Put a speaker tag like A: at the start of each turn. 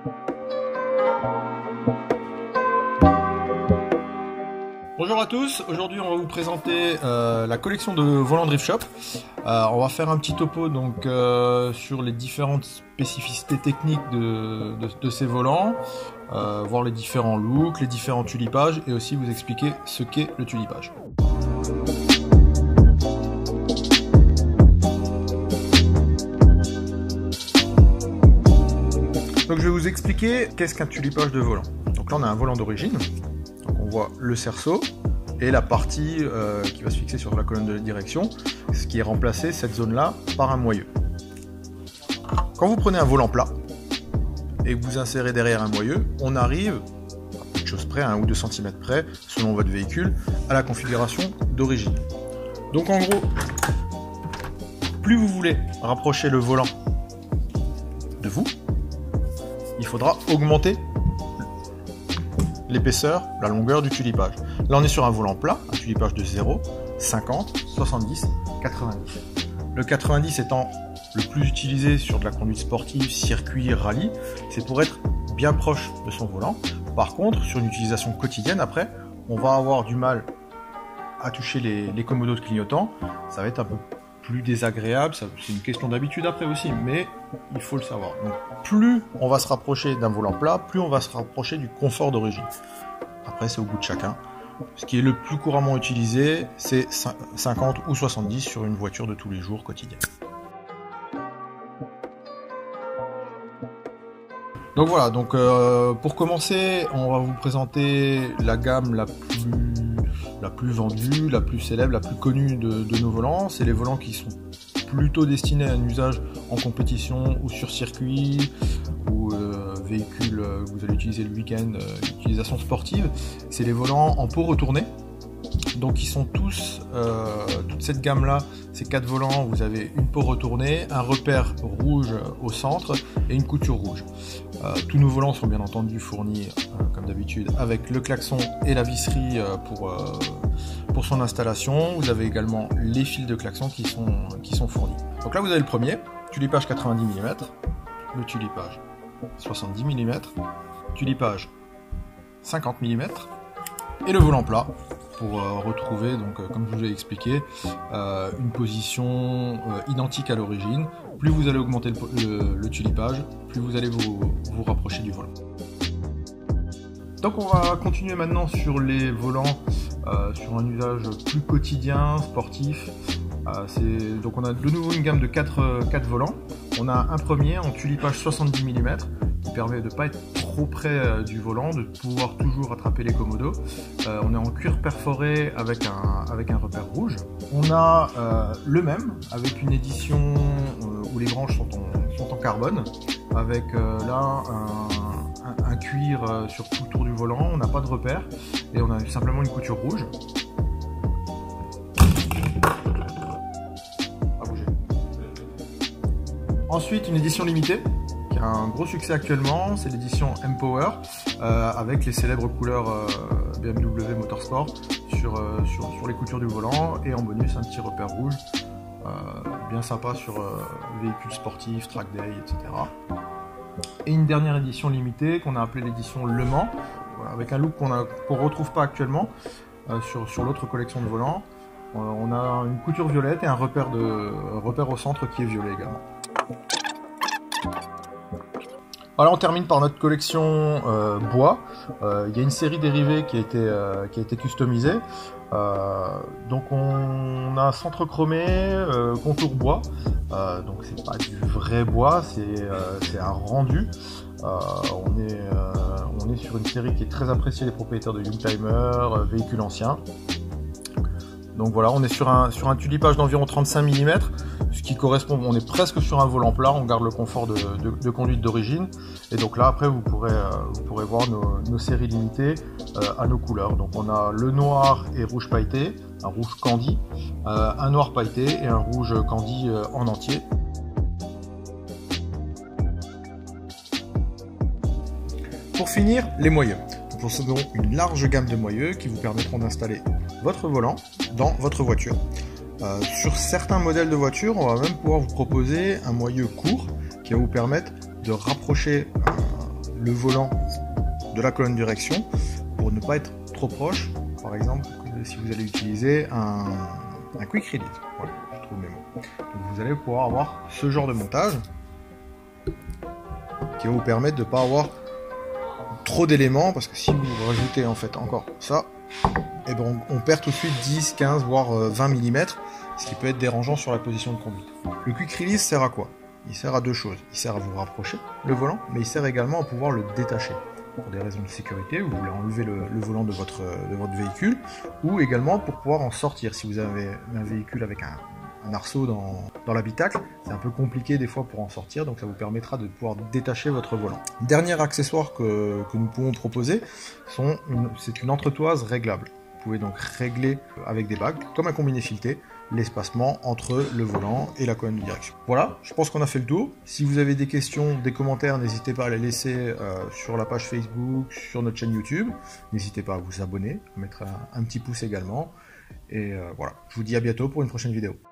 A: Bonjour à tous, aujourd'hui on va vous présenter la collection de volants Drift Shop. On va faire un petit topo donc, sur les différentes spécificités techniques de ces volants, voir les différents looks, les différents tulipages et aussi vous expliquer ce qu'est le tulipage. Donc je vais vous expliquer qu'est-ce qu'un tulipage de volant. Donc là on a un volant d'origine. On voit le cerceau et la partie qui va se fixer sur la colonne de direction, ce qui est remplacé, cette zone-là, par un moyeu. Quand vous prenez un volant plat et que vous insérez derrière un moyeu, on arrive, à peu de choses près, à 1 ou 2 cm près, selon votre véhicule, à la configuration d'origine. Donc en gros, plus vous voulez rapprocher le volant de vous, il faudra augmenter l'épaisseur, la longueur du tulipage. Là on est sur un volant plat, un tulipage de 0, 50, 70, 90. Le 90 étant le plus utilisé sur de la conduite sportive, circuit, rallye, c'est pour être bien proche de son volant. Par contre, sur une utilisation quotidienne, après, on va avoir du mal à toucher les commodos de clignotant, ça va être un peu plus désagréable, c'est une question d'habitude après aussi, mais il faut le savoir. Donc, plus on va se rapprocher d'un volant plat, plus on va se rapprocher du confort d'origine. Après, c'est au goût de chacun. Ce qui est le plus couramment utilisé, c'est 50 ou 70 sur une voiture de tous les jours quotidienne. Donc voilà, donc pour commencer, on va vous présenter la gamme la plus vendue, la plus célèbre, la plus connue de nos volants. C'est les volants qui sont plutôt destinés à un usage en compétition ou sur circuit ou véhicule que vous allez utiliser le week-end, utilisation sportive. C'est les volants en pot retourné. Donc ils sont tous, toute cette gamme là, ces 4 volants, vous avez une peau retournée, un repère rouge au centre et une couture rouge. Tous nos volants sont bien entendu fournis comme d'habitude avec le klaxon et la visserie pour son installation. Vous avez également les fils de klaxon qui sont fournis. Donc là vous avez le premier, tulipage 90 mm, le tulipage 70 mm, tulipage 50 mm et le volant plat pour retrouver, donc, comme je vous l'ai expliqué, une position identique à l'origine. Plus vous allez augmenter le tulipage, plus vous allez vous rapprocher du volant. Donc on va continuer maintenant sur les volants, sur un usage plus quotidien, sportif. Donc on a de nouveau une gamme de 4 volants. On a un premier en tulipage 70 mm qui permet de ne pas être trop près du volant, de pouvoir toujours attraper les commodos. On est en cuir perforé avec un repère rouge. On a le même avec une édition où les branches sont en carbone, avec là un cuir sur tout le tour du volant. On n'a pas de repère et on a simplement une couture rouge. Ensuite, une édition limitée qui a un gros succès actuellement, c'est l'édition M-Power avec les célèbres couleurs BMW Motorsport sur les coutures du volant et en bonus un petit repère rouge bien sympa sur véhicules sportifs, track day, etc. Et une dernière édition limitée qu'on a appelée l'édition Le Mans avec un look qu'on ne retrouve pas actuellement sur l'autre collection de volants. On a une couture violette et un repère au centre qui est violet également. Alors on termine par notre collection bois. Il y a une série dérivée qui a été customisée. Donc on a centre chromé, contour bois. Donc c'est pas du vrai bois, c'est un rendu. On est sur une série qui est très appréciée des propriétaires de Youngtimer, véhicules anciens. Donc voilà, on est sur un tulipage d'environ 35 mm, ce qui correspond, on est presque sur un volant plat, on garde le confort de conduite d'origine. Et donc là après vous pourrez voir nos séries limitées à nos couleurs. Donc on a le noir et rouge pailleté, un rouge candy, un noir pailleté et un rouge candy en entier. Pour finir, les moyeux. Nous possédons une large gamme de moyeux qui vous permettront d'installer votre volant dans votre voiture. Sur certains modèles de voitures, on va même pouvoir vous proposer un moyeu court qui va vous permettre de rapprocher le volant de la colonne de direction pour ne pas être trop proche. Par exemple, si vous allez utiliser un quick release. Voilà, je trouve mes mots. Donc vous allez pouvoir avoir ce genre de montage qui va vous permettre de ne pas avoir trop d'éléments, parce que si vous rajoutez en fait encore ça, et ben on perd tout de suite 10, 15, voire 20 mm, ce qui peut être dérangeant sur la position de conduite. Le quick release sert à quoi? Il sert à deux choses. Il sert à vous rapprocher le volant, mais il sert également à pouvoir le détacher. Pour des raisons de sécurité, vous voulez enlever le volant de votre véhicule, ou également pour pouvoir en sortir. Si vous avez un véhicule avec un arceau dans l'habitacle, c'est un peu compliqué des fois pour en sortir, donc ça vous permettra de pouvoir détacher votre volant. Dernier accessoire que nous pouvons proposer, c'est une entretoise réglable. Vous pouvez donc régler avec des bagues, comme un combiné fileté, l'espacement entre le volant et la colonne de direction. Voilà, je pense qu'on a fait le tour. Si vous avez des questions, des commentaires, n'hésitez pas à les laisser sur la page Facebook, sur notre chaîne YouTube. N'hésitez pas à vous abonner, à mettre un petit pouce également. Et voilà, je vous dis à bientôt pour une prochaine vidéo.